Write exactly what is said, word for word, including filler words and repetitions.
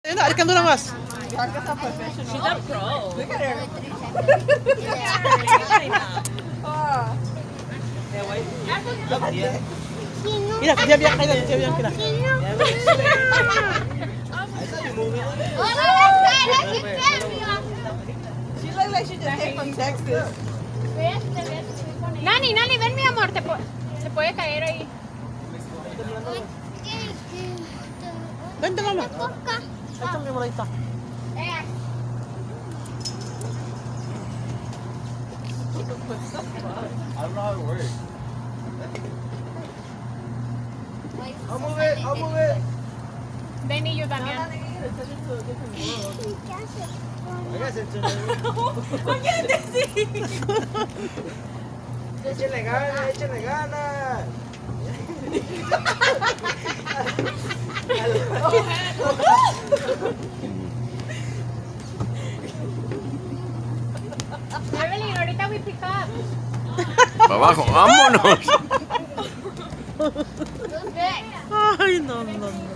Adik kan dulu mas. She's a pro. Look at her. Mira, dia biar kayak dia biar kita. She looks like she just came from Texas. Nani, Nani, ven mi amor, te po se puede caer ahí. Ganda mama. Ito may mura ito. I don't know how it works. I'll move it, I'll move it. Ven y yo también. I guess it's Échale ganas, échale ganas. Evelyn, ahorita we pick up. Para abajo, vámonos. Ay, no, no, no.